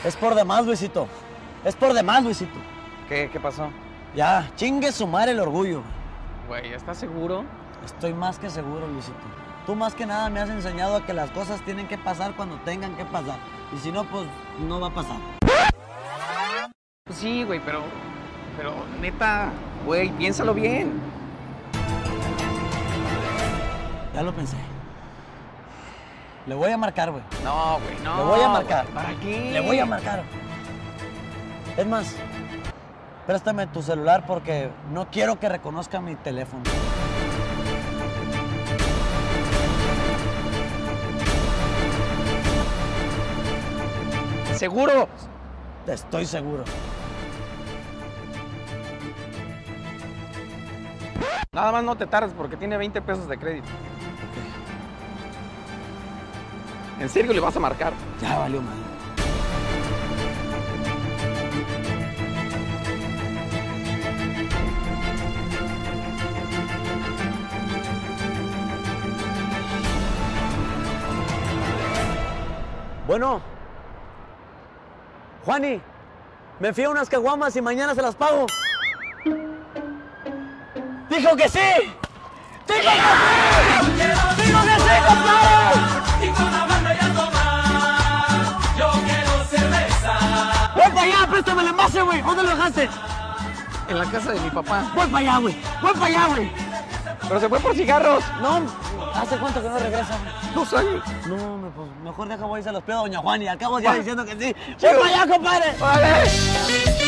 Es por demás, Luisito. Es por demás, Luisito. ¿Qué pasó? Ya, chingue su madre el orgullo. Güey, ¿estás seguro? Estoy más que seguro, Luisito. Tú más que nada me has enseñado a que las cosas tienen que pasar cuando tengan que pasar. Y si no, pues no va a pasar. Pues sí, güey, pero neta, güey, piénsalo bien. Ya lo pensé. Le voy a marcar, güey. No, güey, no. Le voy a marcar. Güey, ¿para qué? Le voy a marcar. Es más, préstame tu celular porque no quiero que reconozca mi teléfono. ¿Seguro? Estoy seguro. Nada más no te tardes porque tiene 20 pesos de crédito. ¿En serio le vas a marcar? Ya valió mal. Bueno, Juani, me fui a unas caguamas y mañana se las pago. ¡Dijo que sí! ¡Dijo que sí! ¡Dijo que sí, compadre! Y con la banda ya tomar, yo quiero cerveza. ¡Voy para allá! ¡Préstame el envase, güey! ¿Dónde lo dejaste? En la casa de mi papá. ¡Voy para allá, güey! ¡Voy para allá, güey! Pero se fue por cigarros. No, ¿hace cuánto que no regresa, güey? 2 años. No, pues mejor deja voy a irse a los pedos, doña Juani. Acabo ya diciendo que sí. ¡Voy para allá, compadre! ¡Vale!